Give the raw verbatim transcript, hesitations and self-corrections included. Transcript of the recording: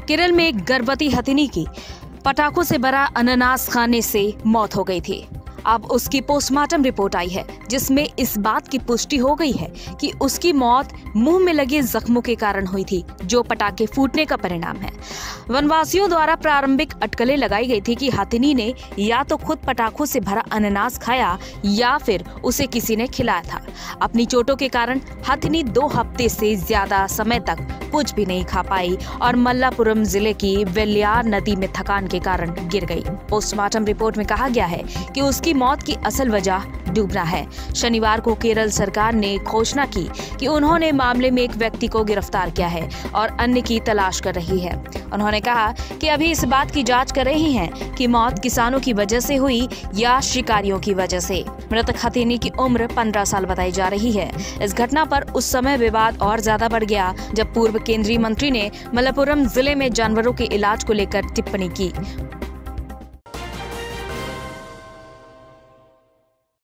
केरल में एक गर्भवती हथिनी की पटाखों से भरा अनानास खाने से मौत हो गई थी। अब उसकी पोस्टमार्टम रिपोर्ट आई है, जिसमें इस बात की पुष्टि हो गई है कि उसकी मौत मुंह में लगे जख्मों के कारण हुई थी, जो पटाखे फूटने का परिणाम है। वनवासियों द्वारा प्रारंभिक अटकलें लगाई गई थी कि हथिनी ने या तो खुद पटाखों से भरा अनानास खाया या फिर उसे किसी ने खिलाया था। अपनी चोटों के कारण हथिनी दो हफ्ते से ज्यादा समय तक कुछ भी नहीं खा पाई और मल्लापुरम जिले की वेलियार नदी में थकान के कारण गिर गई। पोस्टमार्टम रिपोर्ट में कहा गया है कि उसकी मौत की असल वजह डूबना है। शनिवार को केरल सरकार ने घोषणा की कि उन्होंने मामले में एक व्यक्ति को गिरफ्तार किया है और अन्य की तलाश कर रही है। उन्होंने कहा कि अभी इस बात की जांच कर रही हैं कि मौत किसानों की वजह से हुई या शिकारियों की वजह से। मृतक हथिनी की उम्र पंद्रह साल बताई जा रही है। इस घटना पर उस समय विवाद और ज्यादा बढ़ गया जब पूर्व केंद्रीय मंत्री ने मलप्पुरम जिले में जानवरों के इलाज को लेकर टिप्पणी की।